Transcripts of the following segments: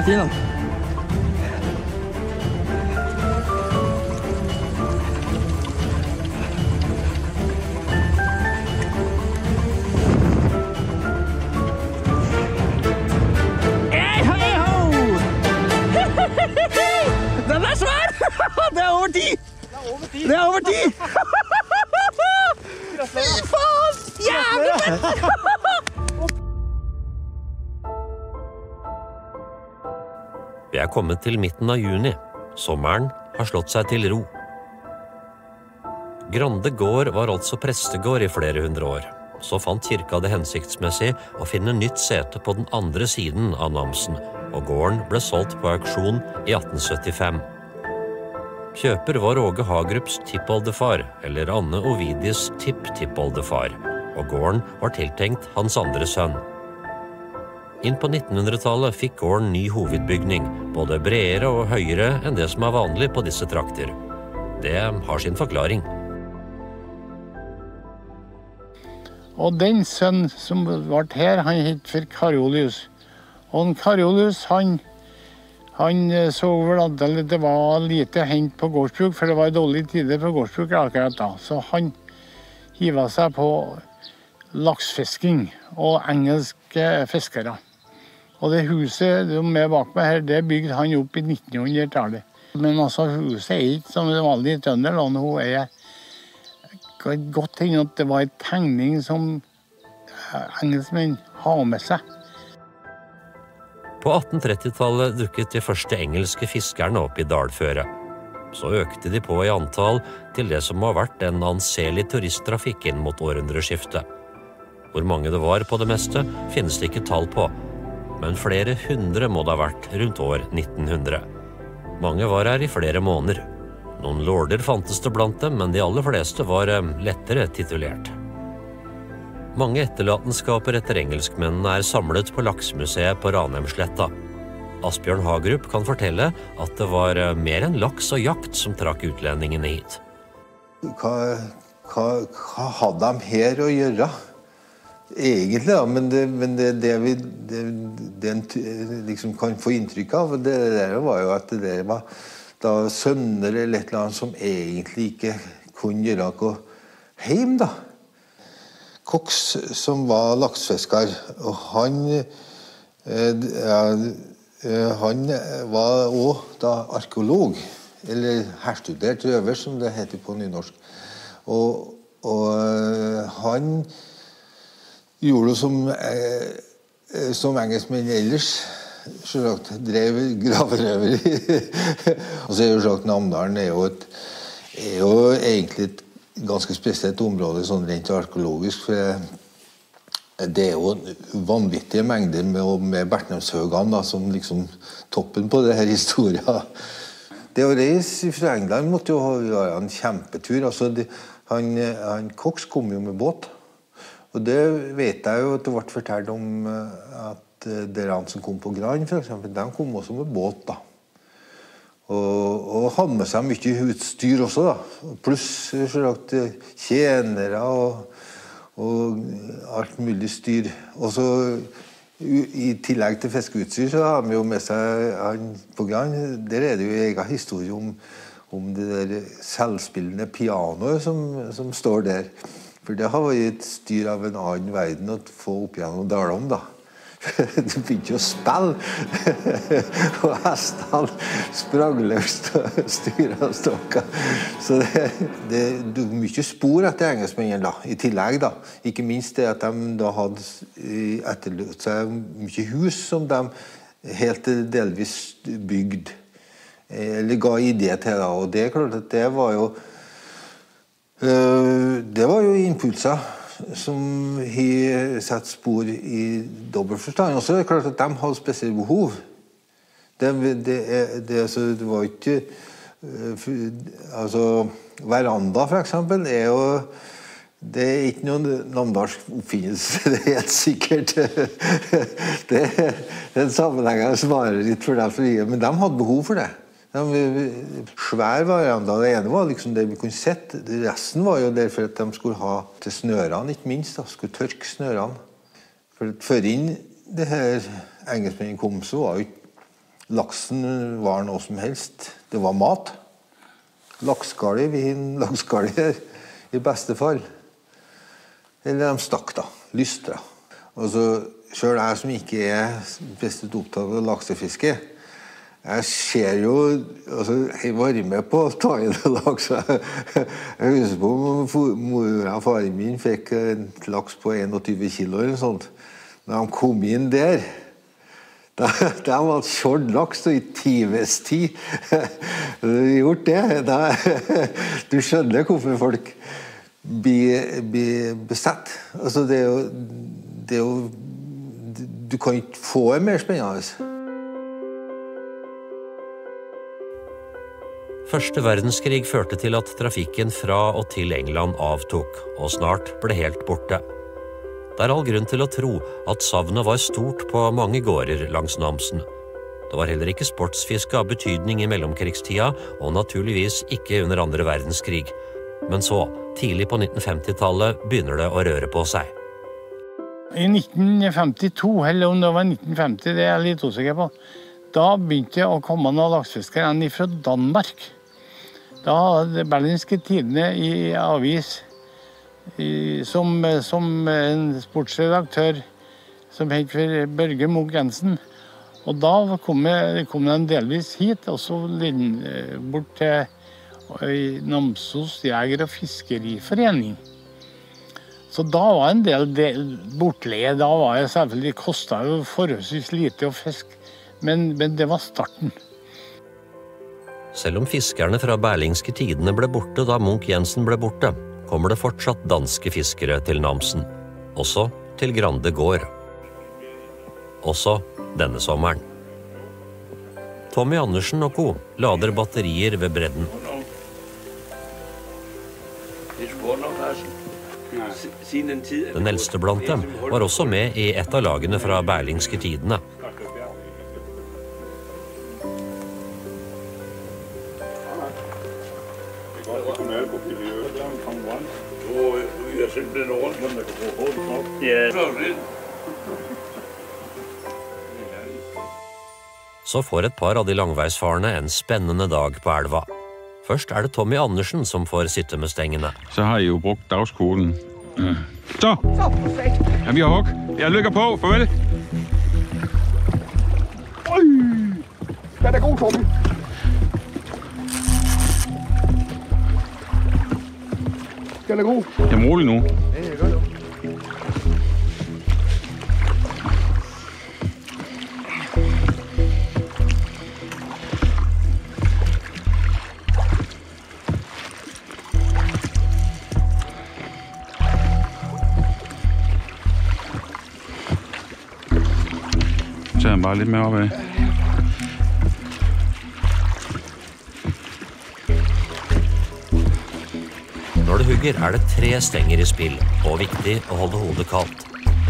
er fin, da. Den er svær! Det er over 10! Det er over 10! Fy faen! Jævlig fett! Vi er kommet til midten av juni. Sommeren har slått seg til ro. Grande gård var altså prestegård i flere hundre år. Så fant kirka det hensiktsmessig å finne nytt sete på den andre siden av Namsen, og gården ble solgt på auksjon i 1875. Kjøper var Åge Hagerups tippoldefar, eller Anne Ovidies tipptippoldefar, og gården var tiltenkt hans andre sønn. Inn på 1900-tallet fikk gården ny hovedbygning, både bredere og høyere enn det som er vanlig på disse trakter. Det har sin forklaring. Og den sønn som ble her, han het for Karolius. Og Karolius, han så vel at det var lite hent på gårdsbruk, for det var dårlige tider på gårdsbruk akkurat da. Så han hivet seg på laksfisking og engelske fiskere. Og det huset som er bak meg her, det bygde han opp i 1900-tallet. Men altså, huset er ikke som det vanlige i Trønder, og nå er godt hende at det var en tegning som engelskmenn har med seg. På 1830-tallet dukket de første engelske fiskerne opp i dalføret. Så økte de på i antall til det som har vært en anselig turisttrafikk inn mot århundreskiftet. Hvor mange det var på det meste, finnes det ikke tall på. Men flere hundre må det ha vært rundt år 1900. Mange var her i flere måneder. Noen lorder fantes det blant dem, men de aller fleste var lettere titulert. Mange etterlatenskaper etter engelskmennene er samlet på Laksemuseet på Ranheimsletta. Asbjørn Hagerup kan fortelle at det var mer enn laks og jakt som trakk utlendingene hit. Hva hadde de her å gjøre? Egentlig, da, men det vi liksom kan få inntrykk av, det der var jo at det var da sønner eller et eller annet som egentlig ikke kunne gjøre noe hjem, da. Cox, som var laksfisker, og han var også da arkeolog, eller herstudert røver, som det heter på nynorsk. Og han gjorde det som engelskmenn ellers, selvsagt drev graverøveri. Og så er jo sagt Namdalen er jo egentlig et ganske spesielt område sånn rent arkeologisk, for det er jo vanvittige mengder med Bertnemshøgene som liksom toppen på det her historien. Det å reise fra England måtte jo være en kjempetur. Altså, han Cox kom jo med båt, og det vet jeg jo at det ble fortalt om at dere som kom på Gran, for eksempel, de kom også med båt, da. Og hadde med seg mye utstyr også, da. Pluss tjenere og alt mulig styr. Og så i tillegg til fiskeutstyr så har vi jo med seg han på Gran. Der er det jo en egen historie om det der selvspillende pianoet som står der. For det har vært et styr av en annen verden å få opp gjennom Dalom, da. Du begynte å spille, og hestene sprang løst og styret og stokka. Så det er mye spor etter engelskmennene, da, i tillegg, da. Ikke minst det at de da hadde etterløst seg mye hus som de helt delvis bygd, eller ga idé til, da. Og det er klart at det var jo impulser som har satt spor i dobbeltforstand. Og så er det klart at de hadde spesielle behov. Det var ikke... Altså, veranda, for eksempel, er jo... Det er ikke noen namdalsk oppfinnelse, det er helt sikkert. Det er en sammenheng som varer litt for dem, men de hadde behov for det. Svær veranda. Det ene var liksom det vi kunne sett. Resten var jo derfor at de skulle ha til snørene, ikke minst. Da. Skulle tørke snørene. For før inn det her engelskmennene kom, så var jo laksen var noe som helst. Det var mat. Lakskali, vin, lakskali her, i beste fall. Eller de stakk da, lystra. Og så, selv jeg som ikke er spesielt opptatt av laksefiske, jeg ser jo, altså, jeg var med på å ta inn laks. Jeg husker på mora og faren min fikk en laks på 21 kilo eller sånt. Når de kom inn der, de hadde kjørt laks i times tid. Du har gjort det. Du skjønner hvorfor folk blir besatt. Altså, det er jo, du kan ikke få det mer spennende. Første verdenskrig førte til at trafikken fra og til England avtok, og snart ble helt borte. Det er all grunn til å tro at savnet var stort på mange gårder langs Namsen. Det var heller ikke sportsfiske av betydning i mellomkrigstida, og naturligvis ikke under andre verdenskrig. Men så, tidlig på 1950-tallet, begynner det å røre på seg. I 1952, eller om det var 1950, det er jeg litt usikker på, da begynte å komme noen laksefiskere fra Danmark. Da hadde Berlingske Tidende i avis som en sportsredaktør som het Børge Munch Jensen. Og da kom de delvis hit, og så bort til Namsos Jeger- og Fiskeriforening. Så da var en del bortleie. Da var det selvfølgelig, kostet jo forholdsvis lite å fiske, men det var starten. Selv om fiskerne fra Berlingske Tidende ble borte da Munch Jensen ble borte, kommer det fortsatt danske fiskere til Namsen, også til Grande gård. Også denne sommeren. Tommy Andersen og co. lader batterier ved bredden. Den eldste blant dem var også med i et av lagene fra Berlingske Tidende. Så får et par av de langveisfarende en spennende dag på elva. Først er det Tommy Andersen som får sitte med stengene. Så har I jo brukt dagskolen. Så! Ja, vi har hugg. Jeg lykker på. Farvel. Oj! Den er god, Tommy. Den er god. Jeg er rolig nu. Ja, jeg gør det. Så tager jeg bare lidt mere opad. Når du hugger er det 3 stenger i spill, og viktig å holde hodet kaldt.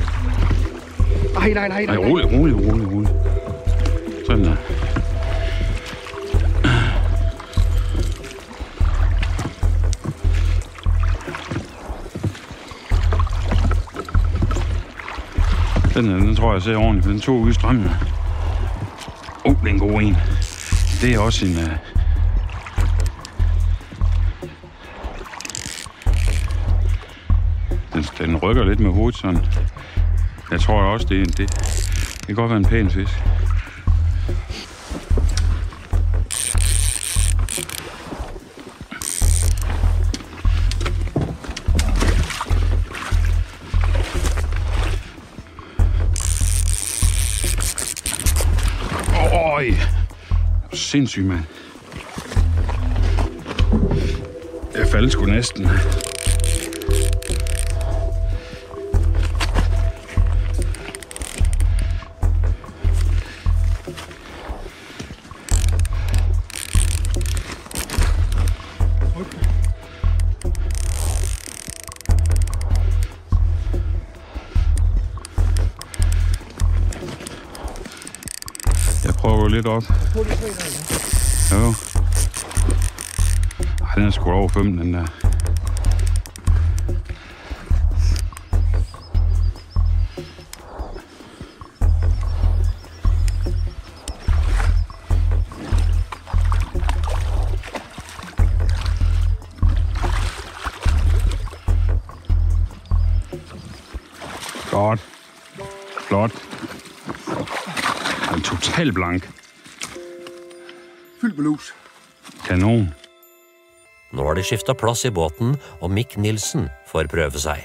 Nej. Nej, rolig. Sådan der. Den tror jeg ser ordentligt, for den tog ud i strømmen. Det er en god en. Det er også en... Den rykker lidt med hovedet sådan. Jeg tror også, det kan godt være en pæn fisk. Øj! Sindssygt, mand. Jeg faldt sgu næsten. Jeg prøver at gå lidt op. Jo. Ej, den er sgu over 5, den der. Flot. Han er totalt blank. Fyldt med lus. Kanon. Nå har de skiftet plass i båten, og Mick Nilsen får prøve seg.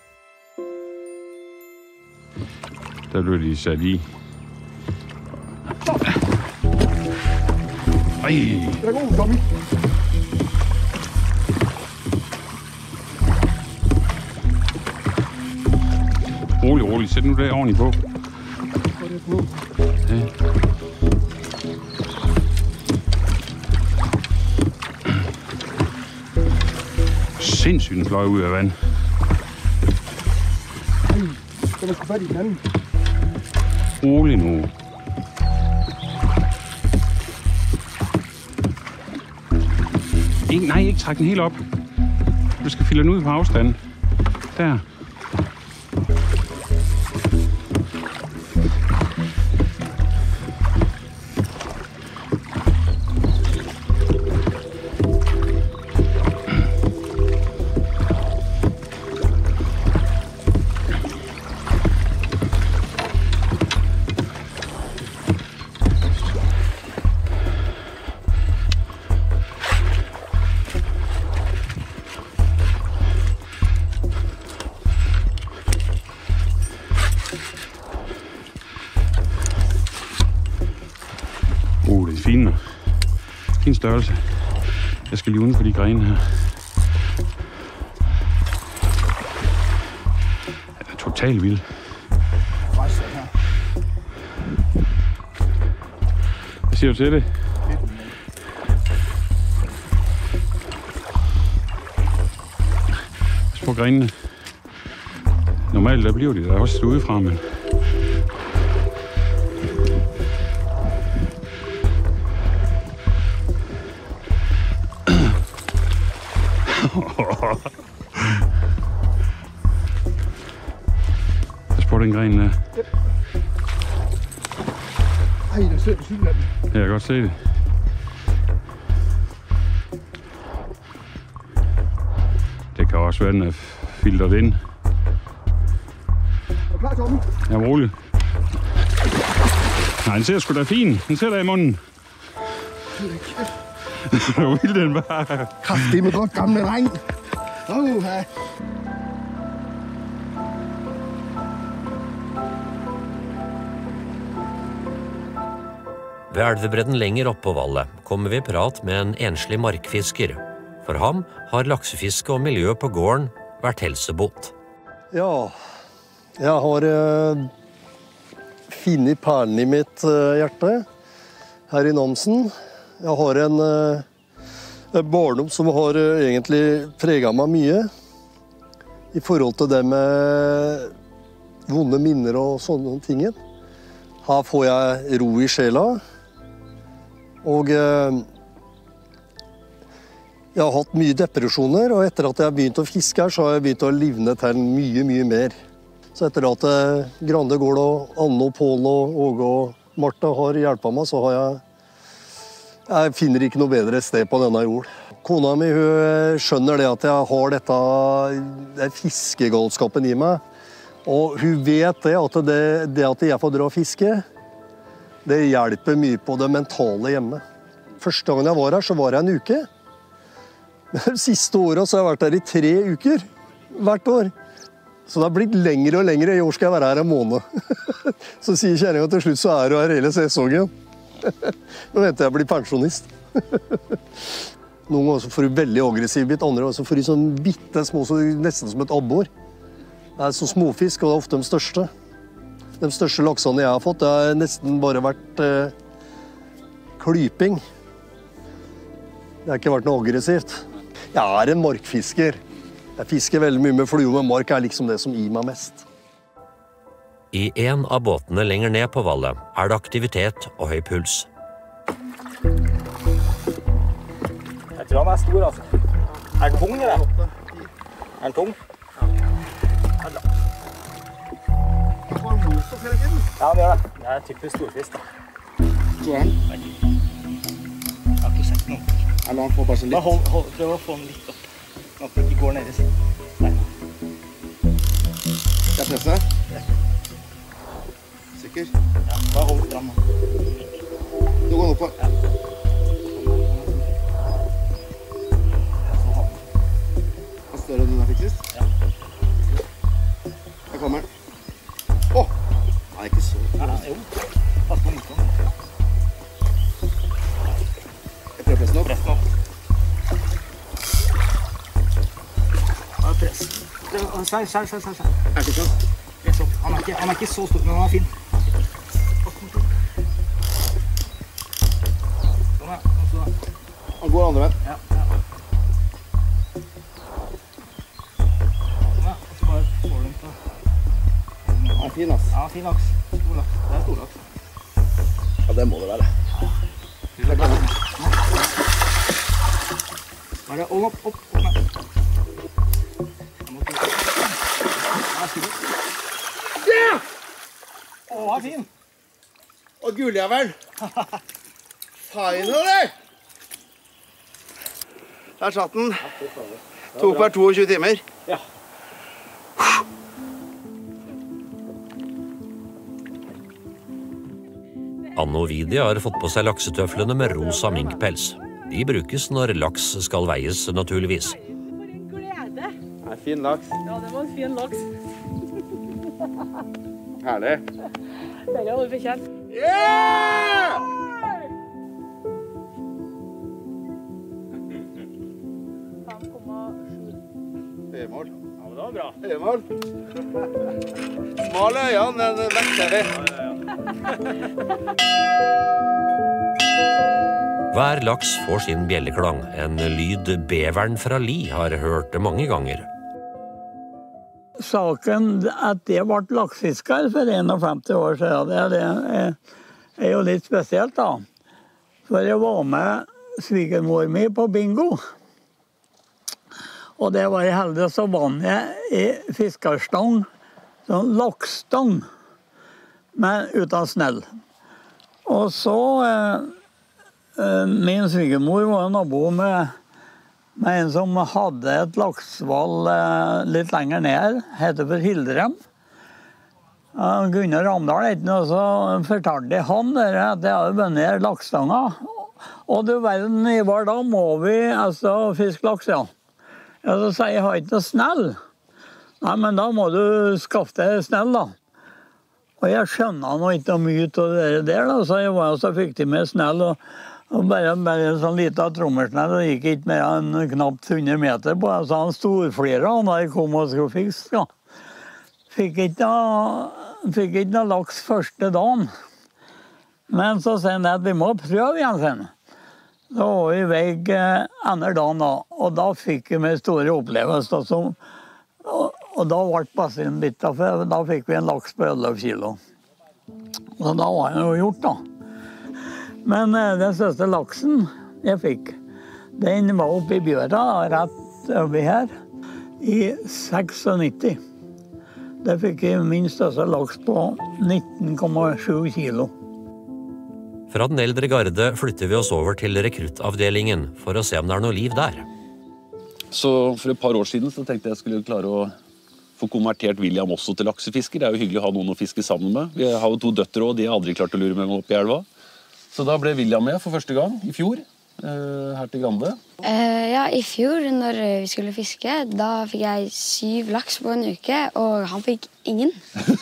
Der blev de sat i. Ej! Det er god, Tommy. Rolig. Sæt nu der ordentligt på. Ja. Sindssygt en fløj ud af vand. Den er sgu fat i den anden. Rolig nu. Ikke træk den helt op. Du skal fylde den ud på afstand. Der. Det er fint. Fin størrelse. Jeg skal lige uden for de grene her. Den er totalt vild. Hvad siger du til det? Pas på grenene. Normalt der bliver de der også udefra, men pas på den gren der. Ej, der sidder på cykelanden. Jeg kan godt se det. Det kan også være, den er filtret ind. Er du klar, Tommy? Jeg er rolig. Nej, den ser sgu da fin. Den ser der i munden. Hvor vild den var. Kraft, det med godt gamle dreng. Ja. Ved elvebredden lenger oppe på vallet kommer vi i prat med en enslig markfisker. For ham har laksefiske og miljø på gården vært helsebot. Ja, jeg har funnet perlen i mitt hjerte her i Namsen. Jeg har en barndom som har egentlig preget meg mye i forhold til det med vonde minner og sånne ting. Her får jeg ro i sjela, og jeg har hatt mye depresjoner, og etter at jeg har begynt å fiske her, så har jeg begynt å livne til mye, mye mer. Så etter at Grande Gård og Anne og Pål og Åge og Martha har hjulpet meg, så har jeg finner ikke noe bedre sted på denne jord. Kona mi hun skjønner det at jeg har dette fiskegalskapen i meg. Og hun vet det at jeg får dra og fiske, det hjelper mye på det mentale hjemme. Første gangen jeg var her, så var jeg en uke. Men de siste årene så har jeg vært her i 3 uker, hvert år. Så det har blitt lengre og lengre. I år skal jeg være her en måned. Så sier kjæringen til slutt, så er du her hele sesongen. Nå venter jeg å bli pensjonist. Noen ganger så får du veldig aggressiv bit, andre ganger så får du sånn bitte små, så nesten som et abbor. Det er så småfisk, og det er ofte de største. De største laksene jeg har fått, det har nesten bare vært klyping. Det har ikke vært noe aggressivt. Jeg er en markfisker. Jeg fisker veldig mye med flue, men mark er liksom det som gir meg mest. I en av båtene lenger ned på vallet er det aktivitet og høy puls. Jeg tror han er stor, altså. Er den tung, eller? Er den tung? Ja, han gjør det. Det er typisk storfisk, da. Så han? Nei. Jeg har ikke sett noe. Jeg lar han få bare så litt. Bare prøv å få den litt opp. Nå at den ikke går ned i siden. Nei. Skal jeg presse? Sikker? Ja, bare hold fram. Nå går den opp på. Ja. Hva større den fikk sist? Ja. Her kommer den. Åh! Nei, ikke så. Ja, jo. Pass på motstand. Jeg prøver pressen opp. Pressen opp. Ja, press. Skjær. Er det ikke sant? Press opp. Han er ikke så stor, men han er fin. Han går andre veien. Ja. Og så bare får du den på. Han er fin, ass. Ja, fin laks. Stor laks. Det er stor laks. Ja, det må det være. Bare opp. Ja! Å, han er fin. Og guljæveren. Finally! Der satt den. Tok per 22 timer. Ja. Anne og Vidi har fått på seg laksetøflene med rosa minkpels. De brukes når laks skal veies, naturligvis. Det er en fin laks. Ja, det var en fin laks. Herlig. Det er jo fortjent. Yeah! Høymål. Ja, men det var bra. Høymål. Smale øyene, men vekter vi. Hver laks får sin bjelleklang, en lyd beveren fra Li har hørt mange ganger. Saken at det ble laksefisker for 51 år siden, det er jo litt spesielt da. For jeg var med svigermor mi på bingo. Og det var jeg heldig, så vant jeg i fiskerstang, sånn laksstang, men uten snell. Og så, min svigermor var nabo med en som hadde et laksvall litt lenger ned, heter for Hildrem. Gunnar Ramdal heter det, og så fortalte han at det hadde vunnet laksstanga. Og du verden, Ivar, da må vi fiske laks, ja. Ja, så sier jeg, har ikke noe snell. Nei, men da må du skaffe deg snell, da. Og jeg skjønner nå ikke mye av det der, da, så jeg var så fikk de med snell, og bare en sånn liten trommelsnell, og gikk ikke mer enn knapt 100 meter på, så han storflira da jeg kom og skulle fiske, ja. Fikk ikke noe laks første dagen. Men så sier han at vi må prøve igjen, sen. Da var vi i vei andre dagen da, og da fikk vi med store opplevelser. Og da ble bassen litt, for da fikk vi en laks på 11 kilo. Så da var det jo gjort da. Men den største laksen jeg fikk, den var oppe i Bjøra, rett over her, i 96. Det fikk jeg min største laks på 19,7 kilo. Fra den eldre garde flytter vi oss over til rekruttavdelingen for å se om det er noe liv der. Så for et par år siden så tenkte jeg skulle klare å få konvertert William også til laksefisker. Det er jo hyggelig å ha noen å fiske sammen med. Vi har jo 2 døtre og de har aldri klart å lure med meg opp i elva. Så da ble William med for første gang i fjor, her til Grande. Ja, i fjor når vi skulle fiske, da fikk jeg 7 laks på en uke, og han fikk ingen.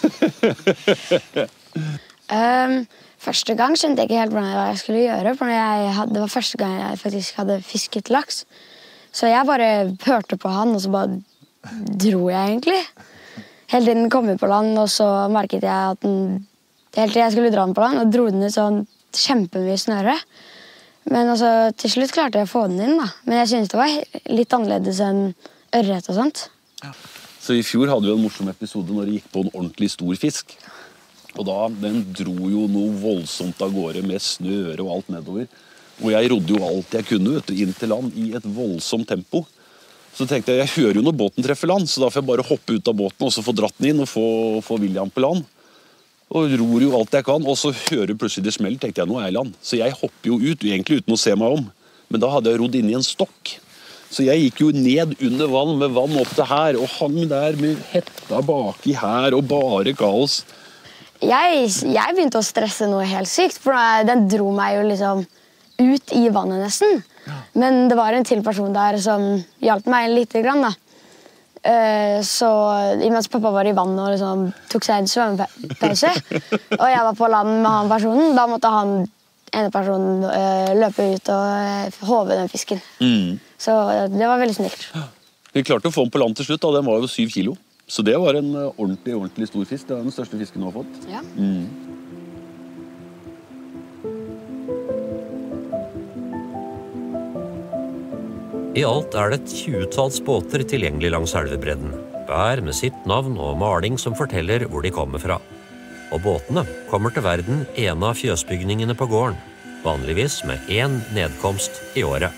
Første gang skjønte jeg ikke helt hva jeg skulle gjøre, for det var første gang jeg faktisk hadde fisket laks. Så jeg bare hørte på han, og så bare dro jeg egentlig. Hele tiden kom jeg på land, og så merket jeg at hele tiden jeg skulle dra den på land, og dro den ut sånn kjempemye snøre. Men altså, til slutt klarte jeg å få den inn, da. Men jeg synes det var litt annerledes enn ørret og sånt. Så i fjor hadde vi en morsom episode når det gikk på en ordentlig stor fisk. Og da, den dro jo noe voldsomt av gårde med snøre og alt nedover. Og jeg rodde jo alt jeg kunne inn til land i et voldsomt tempo. Så tenkte jeg hører jo når båten treffer land, så da får jeg bare hoppe ut av båten og så få dratt den inn og få William på land. Og ror jo alt jeg kan, og så hører plutselig det smell, tenkte jeg, nå er jeg i land. Så jeg hopper jo ut, egentlig uten å se meg om. Men da hadde jeg rodd inn i en stokk. Så jeg gikk jo ned under vann, med vann opp til her, og hang der med hetta baki her, og bare kaos. Jeg begynte å stresse noe helt sykt, for den dro meg jo liksom ut i vannet nesten. Men det var en til person der som hjalp meg litt grann da. Så imens pappa var i vannet og liksom tok seg en svømmepause, og jeg var på land med han personen, da måtte han ene personen løpe ut og håve den fisken. Så det var veldig snilt. Vi klarte å få den på land til slutt, og den var jo 7 kilo. Så det var en ordentlig stor fisk. Det er den største fisken du har fått. Ja. I alt er det et 20-talls båter tilgjengelig langs elvebredden, hver med sitt navn og maling som forteller hvor de kommer fra. Og båtene kommer til verden en av fjøsbygningene på gården, vanligvis med 1 nedkomst i året.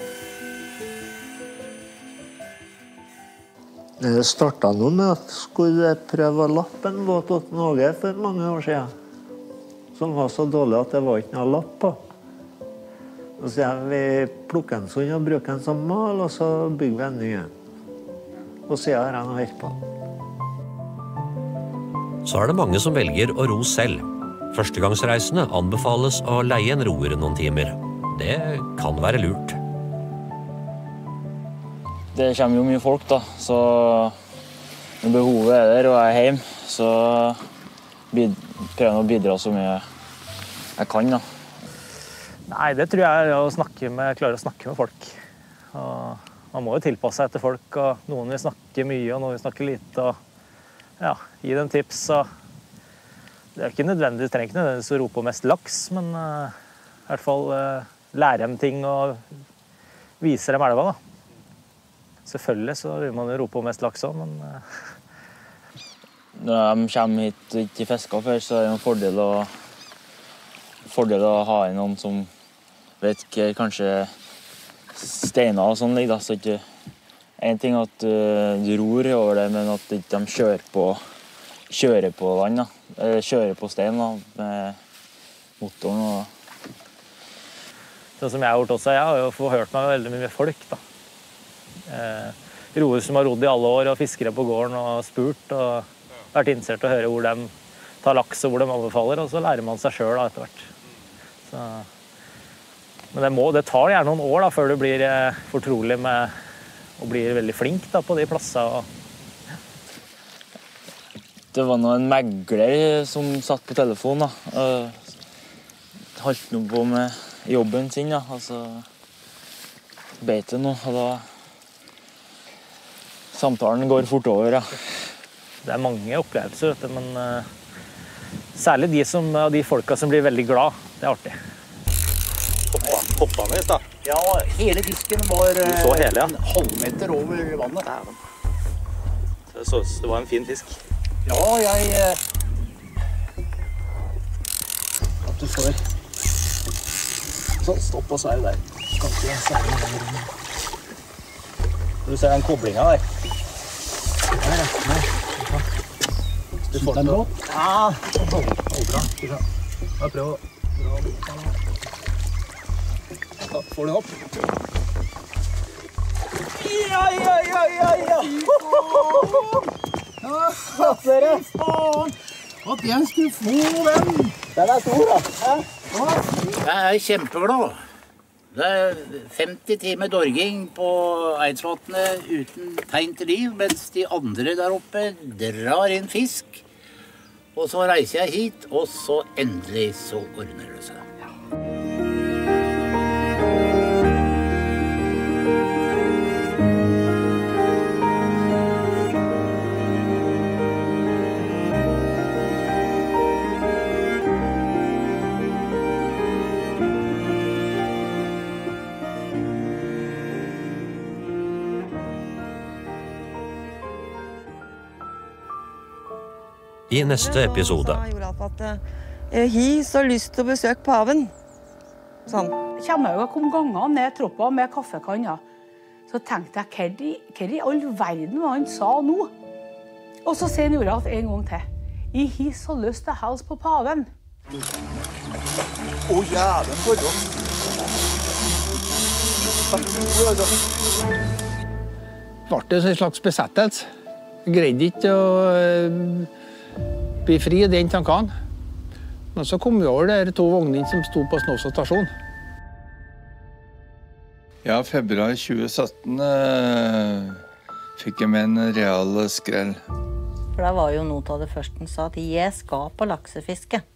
Det startet nå med at jeg skulle prøve å lappe en båt åt Norge for mange år siden, som var så dårlig at det var ikke noe lapp på. Og så vi plukker en sånn og bruker en som mal, og så bygger vi en ny en. Og så har jeg noe helt på. Så er det mange som velger å ro selv. Førstegangsreisende anbefales å leie en roer noen timer. Det kan være lurt. Det kommer jo mye folk da, så når behovet er der og jeg er hjemme, så prøver jeg å bidra så mye jeg kan da. Nei, det tror jeg er å klare å snakke med folk. Og man må jo tilpasse seg etter folk, og noen vil snakke mye og noen vil snakke lite, og ja, gi dem tips. Og det er ikke nødvendig, trenger ikke nødvendigvis å rope på mest laks, men i hvert fall lære dem ting og vise dem elva da. Selvfølgelig så vil man jo rope på mest laks også, men når de kommer hit og ikke fisker før, så er det en fordel å ha noen som vet ikke, kanskje steiner og sånn ligger da, så ikke en ting at du ror over det, men at ikke de kjører på vann da, kjører på stein da, med motoren og sånn som jeg har gjort også, jeg har jo forhørt meg veldig mye med folk da. Roer som har rodd i alle år og fiskere på gården og spurt og vært interessert i å høre hvor de tar laks og hvor de anbefaler, og så lærer man seg selv da etter hvert. Så, men det tar gjerne noen år da, før du blir fortrolig med og blir veldig flink da, på de plassene. Det var nå en megler som satt på telefon da, og holdt noe på med jobben sin da, altså beit det noe, og da samtalen går fort over, ja. Det er mange opplevelser, vet du, men særlig de folka som blir veldig glad, det er artig. Hoppa ned da? Ja, hele fisken var så hele, ja. En halvmeter over vannet. Så det var en fin fisk? Ja, at du får sånn, stopp og svær der. Kan ikke særlig lenger. Du ser den koblinga der. Du får den bra? Ja, bra. Jeg prøver å dra litt her nå. Da får du hopp. Ja! Flott dere! At jeg skulle få den! Den er stor da. Jeg er kjempeglad. Det er 50 timer dorging på Eidsvatnet uten tegn til liv, mens de andre der oppe drar inn fisk. Og så reiser jeg hit, og så endelig så ordner det seg. I neste episode. Jeg har så lyst til å besøke paven. Sånn. Kommer jeg kom gangene ned troppa med kaffekanna, så tenkte jeg, hva i all verden var han sa nå? Og så sier han Joralf en gang til. Jeg har så lyst til å hilse på paven. Å, jæven for oss. Det ble en slags besettelse. Jeg greide ikke å bli fri i den tankene. Men så kom vi over de 2 vognene som sto på Snåsa stasjon. Ja, februar 2017 fikk jeg med en real skrell. For det var jo noe av det første han sa, at jeg skal på laksefiske.